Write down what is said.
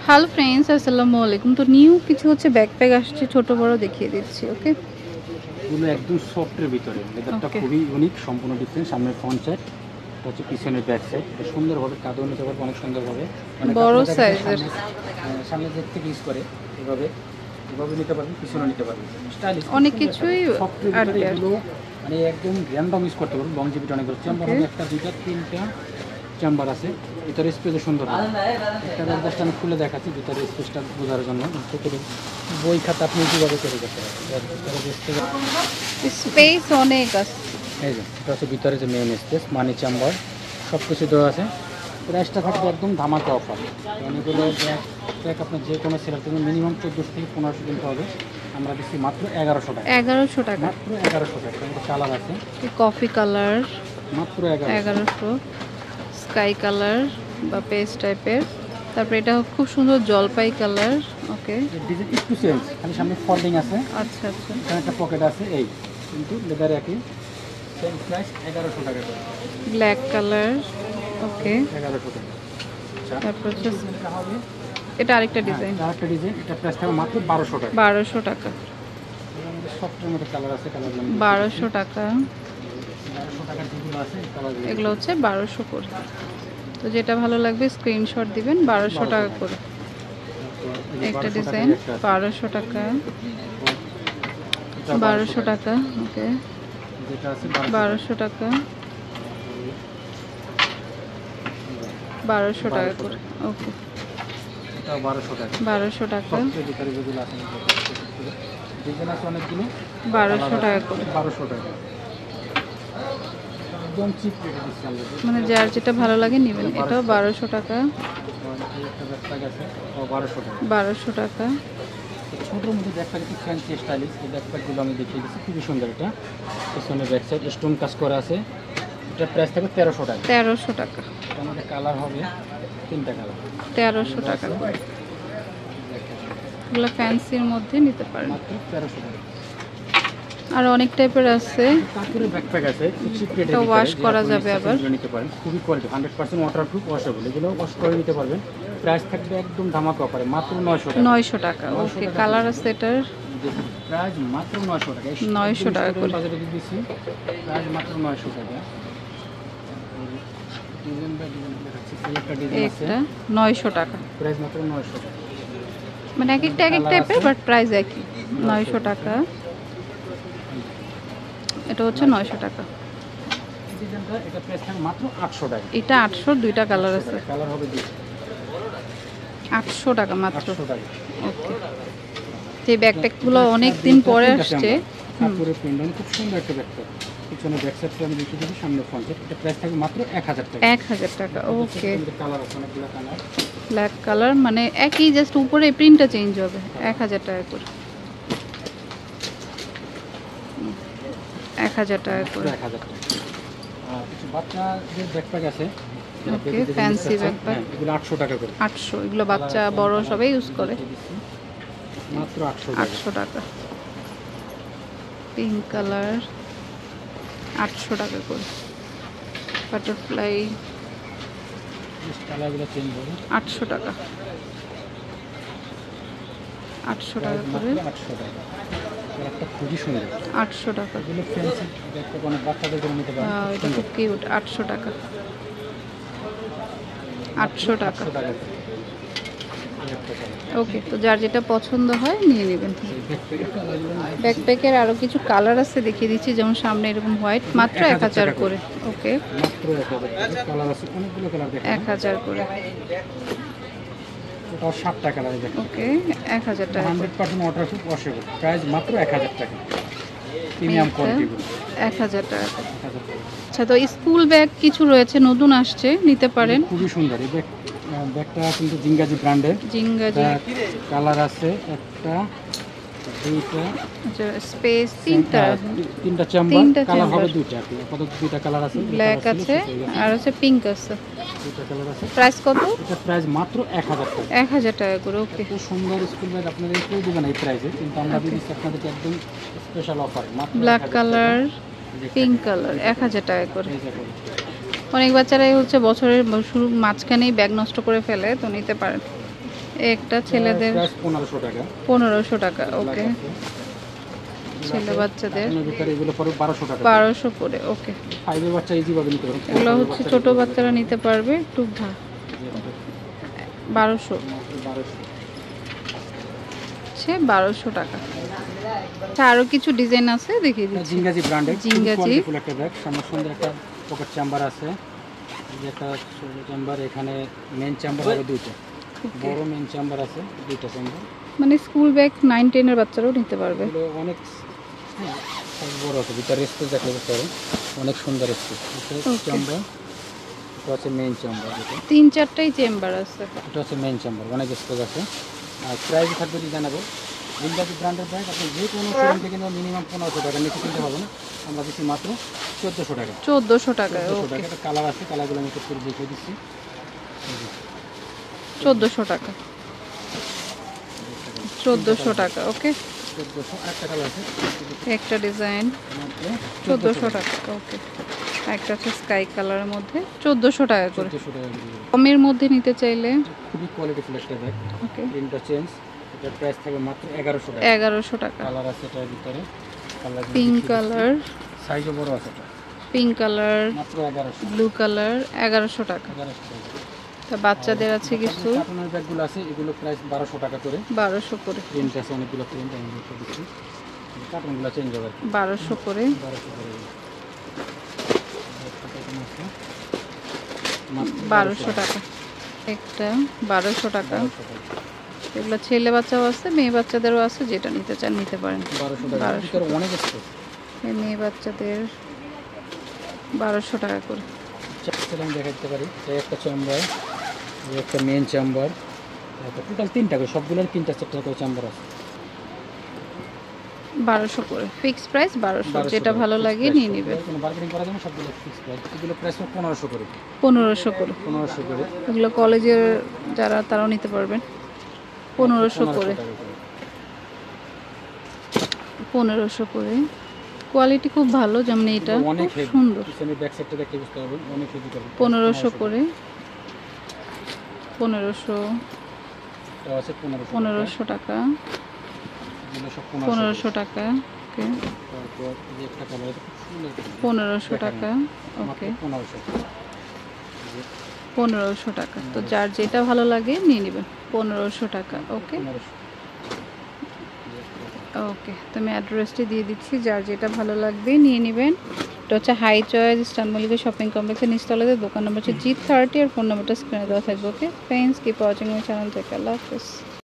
Hello friends, আসসালামু আলাইকুম। তো নিউ কিছু হচ্ছে ব্যাকপ্যাক আসছে, ছোট বড় দেখিয়ে দিচ্ছি। ওকে, এগুলো একদম সফটের ভিতরে, লেদারটা খুবই ইউনিক, সম্পূর্ণ ডিফারেন্ট। সামনে ফ্রন্ট সাইড, এটা হচ্ছে পিছনের ব্যাক সাইড। এটা সুন্দরভাবে কাঁধেও নিতে পারবে, অনেক সুন্দরভাবে। বড় সাইজের সামনে দিক থেকে ইউজ করে এভাবে এভাবে নিতে পারবেন, পিছনে নিতে পারবেন। স্টাইলিশ অনেক কিছুই সফটের ভিতরে এগুলো মানে একদম র্যান্ডম ইউজ করতে পারবেন। লংজিভিটি অনেক ভালো। চেম্বার হবে একটা, দুইটা, তিনটা চেম্বার আছে। ভিতরে স্পেসও সুন্দর হবে। একটা জাস্ট আমি খুলে দেখাচ্ছি ভিতরে স্পেসটা বোঝার জন্য। বই খাতা আপনি কীভাবে তৈরি করতে পারবেন। স্পেস অনেক আছে। এই যে এটা হচ্ছে ভিতরে যে মেইন স্পেস, মানি চেম্বার, সব কিছু দেওয়া আছে। প্রাইসটা থাকবে একদম ধামাকা অফার। অনেকগুলো ব্যাগ আপনার যে কোনো সেলার থেকে মিনিমাম 1400 থেকে 1500 কিনতে হবে। আমরা দিচ্ছি মাত্র 1100 টাকা। 1100 টাকা, মাত্র 1100 টাকা। আমাদের কালার আছে কফি কালার মাত্র 1100, স্কাই কালার বা পেস্ট টাইপের। তারপরে এটা খুব সুন্দর জলপাই কালার। ওকে, ডিজাইন একটু চেঞ্জ, খালি সামনে ফোল্ডিং আছে। আচ্ছা আচ্ছা, এখানে একটা পকেট আছে, এই কিন্তু লেদার একই। সেম প্রাইস 1100 টাকা করে। Black colour. ওকে, 1100 টাকা। তারপর হচ্ছে এটা আরেকটা ডিজাইন, আরেকটা ডিজাইন, এটা প্রাইস থাকবে মাত্র 1200 টাকা। 1200 টাকা, সফটের মধ্যে কালার আছে, কালার 1200 টাকা। 1200 টাকার যেগুলো আছে কালার এগুলো হচ্ছে 1200 করে। তো যেটা ভালো লাগবে স্ক্রিনশট দিবেন। 1200 টাকা করে একটা ডিজাইন, 1200 টাকা, 1200 টাকা। ওকে, যেটা আছে 1200 টাকা, 1200 টাকা করে। ওকে, এটা 1200 টাকা। 1200 টাকা, সফটের ভিতরে যেগুলো আছে ডিজাইন আছে অনেকগুলো। 1200 টাকা করে। 1200 টাকা একদম চিপ রেটে দিচ্ছি আমরা। মানে যার যেটা ভালো লাগে নেবেন। এটাও 1200 টাকা, একটা ব্যাগপ্যাক আছে, ও 1200 টাকা। 1200 টাকা। ছোটোর মধ্যে ব্যাগপ্যাক একটু ফ্যান্সি স্টাইলিশ। এই ব্যাগপ্যাকগুলো আমি দেখিয়ে দিচ্ছি, খুবই সুন্দর। এটা পিছনে ব্যাক সাইড স্টোন কাজ করা আছে। এটা প্রাইস থাকবে 1300 টাকা। 1300 টাকা, এটার মধ্যে কালার হবে 3টা কালার। 1300 টাকা করে। এগুলো ফ্যান্সির মধ্যে নিতে পারেন। মাত্র 1300 টাকা। আর অনেক টাইপের আছে। কাপড়ের ব্যাকপ্যাক আছে, চিপ রেটে এটা ওয়াশ করা যাবে আবার। নিতে পারেন, খুবই কোয়ালিটি, 100% ওয়াটারপ্রুফ, ওয়াশেবল। এগুলো ওয়াশ করে নিতে পারবেন। প্রাইস থাকবে একদম ধামাকা অফারে মাত্র 900 টাকা। 900 টাকা। ওকে, কালার আছে এটার। প্রাইস মাত্র 900 টাকা। 900 টাকা করে বাজারে দিচ্ছি, প্রাইস মাত্র 900 টাকা। ডিজাইন বাই ডিজাইন দেখাচ্ছি, একটা ডিজাইন আছে, একটা 900 টাকা। প্রাইস মাত্র 900 টাকা। মানে এক একটা এক এক টাইপের, বাট প্রাইস একই। 900 টাকা। এটা হচ্ছে 900 টাকা। এই ডিজাইনটা, এটা প্রাইস থাকবে মাত্র 800 টাকা। এটা 800, দুইটা কালার আছে। কালার হবে 2। 800 টাকা মাত্র। 800 টাকা। ওকে, যে ব্যাকপ্যাকগুলো অনেক দিন পরে আসছে। কাপড়ের প্রিন্ট খুব সুন্দর একটা ব্যাকপ্যাক। পিছনে ব্যাক সাইডটা আমি দেখিয়ে দিচ্ছি, সামনে ফ্রন্ট সাইড। এটা প্রাইস থাকবে মাত্র 1000 টাকা। 1000 টাকা। ওকে, কালার আছে অনেকগুলো কালার। ব্ল্যাক কালার, মানে একই, জাস্ট উপরে প্রিন্টটা চেঞ্জ হবে। 1000 টাকা করে। 1000 টাকা করে। 1000 টাকা। আর কিছু বাচ্চাদের ব্যাকপ্যাক আছে। Okay, fancy backpack. এগুলো 800 টাকা করে। 800। এগুলো বাচ্চা বড় সবাই ইউজ করে। মাত্র 800 টাকা। 800 টাকা। পিঙ্ক কালার 800 টাকা করে। বাটারফ্লাই কালারগুলো চেঞ্জ হবে। 800 টাকা। 800 টাকা করে। 800 টাকা। একটা খুবই সুন্দর। 800 টাকা। এগুলো ফ্যান্সি ব্যাকপ্যাক, অনেক বাচ্চাদের জন্য নিতে পারেন। এটা খুব কিউট। 800 টাকা। 800 টাকা। ওকে, তো যার যেটা পছন্দ হয় নিয়ে নেবেন। ব্যাকপ্যাকের আরও কিছু কালার আছে, দেখিয়ে দিচ্ছি। যেমন সামনে এরকম হোয়াইট, মাত্র 1000 করে। ওকে, মাত্র 1000 কালার আছে, অনেকগুলো কালার দেখেন। 1000 করে। ওটাও 7টা কালার দেখেন। ওকে, 1000 টাকা। 100% ওয়াটারপ্রুফ, ওয়াশেবল। প্রাইস মাত্র 1000 টাকা। Premium quality. 1000 টাকা। আচ্ছা, তো স্কুল ব্যাগ কিছু রয়েছে, নতুন আসছে, নিতে পারেন। খুবই সুন্দর এই ব্যাগটা, কিন্তু জিঙ্গাজি ব্র্যান্ডের। জিঙ্গাজি কালার আছে একটা, দুইটা, আচ্ছা, স্পেস তিনটা চেম্বার। কালার হবে 2টা। আপাতত 2টা কালার আছে, ব্ল্যাক আছে আর আছে পিঙ্ক আছে। 2টা কালার আছে। প্রাইস কত? এটা প্রাইস মাত্র 1000 টাকা। 1000 টাকা করে। ওকে, খুব সুন্দর স্কুল ব্যাগ আপনাদের কেউ দেবে না এই প্রাইসে, কিন্তু আমরা দিচ্ছি আপনাদেরকে একদম স্পেশাল অফার মাত্র ব্ল্যাক কালার, পিঙ্ক কালার, 1000 টাকা করে। অনেক বাচ্চারাই হচ্ছে বছরের শুরু মাঝখানেই ব্যাগ নষ্ট করে ফেলে, তো নিতে পারেন। একটা ছেলেদের প্রাইস 1500 টাকা। 1500 টাকা। ওকে, Black আছে। ছেলে বাচ্চাদের এর ভিতরে এগুলো পড়বে 1200 টাকা। 1200 করে। ওকে, 5 এর বাচ্চা ইজি ভাবে নিতে পারবে। এগুলো হচ্ছে ছোট বাচ্চারা নিতে পারবে। একটু 1200 1200 টাকা। আচ্ছা, আরো কিছু ডিজাইন আছে দেখিয়ে দিচ্ছি। জিঙ্গাজি ব্র্যান্ডের জিঙ্গাজি ফুল একটা ব্যাগ, সামনে সুন্দর একটা পকেট চেম্বার আছে। এই যে একটা ছোট চেম্বার, এখানে মেইন চেম্বার হবে দুইটা, বড় মেইন চেম্বার আছে দুইটা চেম্বার। মানে স্কুল ব্যাগ 9 10 এর বাচ্চারাও নিতে পারবে। এগুলো অনেক বড় আছে, ভিতরে স্পেস দেখতে পারে, অনেক সুন্দর স্পেস। এটা চেম্বার, এটা হচ্ছে মেইন চেম্বার। যেটা 3-4টাই চেম্বার আছে। এটা হচ্ছে মেইন চেম্বার, অনেক স্পেস আছে। আর প্রাইস থাকবে যদি জানাবো, জিঙ্গাজি ব্র্যান্ডের ব্যাগ আপনি যে কোনো শোরুম থেকে কিনলে মিনিমাম 1500 টাকা নিচে কিনতে হবে না। আমরা দিচ্ছি মাত্র 1400 টাকা। 1400 টাকা। 1400 ওকে, টাকা। একটা কালার আছে, কালারগুলো আমি একটু করে দেখিয়ে দিচ্ছি। 1400 টাকা। 1400 টাকা। ওকে, 1400। আরেকটা কালার আছে, একটা ডিজাইন মাত্র 1400 টাকা। ওকে, একটা আছে স্কাই কালারের মধ্যে 1400 টাকা করে। 1400 টাকা দিয়ে দিবো। কমের মধ্যে নিতে চাইলে খুবই কোয়ালিটিফুল একটা ব্যাগ। ওকে, প্রিন্টটা চেঞ্জ, এটার প্রাইস থাকবে মাত্র 1100 টাকা। 1100 টাকা। কালার আছে এটার ভিতরে, কালার পিঙ্ক কালার, সাইজও বড় আছে এটা, পিঙ্ক কালার, মাত্র 1100। ব্লু কালার 1100 টাকা। 1100 টাকা। তা বাচ্চাদের আছে কিছু কার্টুনের ব্যাগগুলো আছে, এগুলো প্রাইস 1200 টাকা করে। 1200 করে। প্রিন্ট আছে অনেকগুলো, প্রিন্ট আমি দেখে দিচ্ছি। কার্টুনগুলো চেঞ্জ হবে আর কি। 1200 করে। 1200 করে। একটা কার্টুন আছে, মাত্র 1200 টাকা। একটা 1200 টাকা। 1200 টাকা। এগুলো ছেলে বাচ্চাও আছে, মেয়ে বাচ্চাদেরও আছে, যেটা নিতে চান নিতে পারেন। 1200 টাকা। ভিতরে অনেক স্পেস। এই মেয়ে বাচ্চাদের 1200 টাকা করে। আমি দেখাতে পারি, এই একটা চেম্বার, এই একটা মেইন চেম্বার, টোটাল 3টা করে, সবগুলোর 3টা 4টা করে চেম্বার আছে। 1200 করে ফিক্স প্রাইস। 1200, যেটা ভালো লাগে নিয়ে নেবেন। কোনো বার্গেনিং করা যাবে না, সবগুলো ফিক্স প্রাইস। এগুলো প্রাইস 1500 করে। 1500 করে। 1500 করে। এগুলো কলেজের যারা তারাও নিতে পারবেন। 1500 করে। 1500 করে। কোয়ালিটি খুব ভালো, যেমন এটা অনেক খুব সুন্দর। পিছনে ব্যাক সাইডটা দেখতে বুঝতে পারবেন, অনেক হেভি করে। 1500 করে। 1500। এটা আছে 1500 টাকা। এগুলো সব 1500 টাকা। ওকে, তারপর এই যে একটা কালার আছে, খুব সুন্দর। 1500 টাকা। মাত্র ওকে, 1500। 1500 টাকা। তো যার যেটা ভালো লাগে নিয়ে নেবেন। 1500 টাকা। ওকে 1500। ওকে, তো আমি অ্যাড্রেসটি দিয়ে দিচ্ছি, যার যেটা ভালো লাগবে নিয়ে নেবেন। এটা হচ্ছে High Choice Eastern Mallika shopping কমপ্লেক্সের নিচতলাতে। দোকান নম্বর হচ্ছে G30 আর ফোন নাম্বারটা স্ক্রিনে দেওয়া থাকবে। Okay friends, keep watching my channel. থেকে আল্লাহ হাফেজ।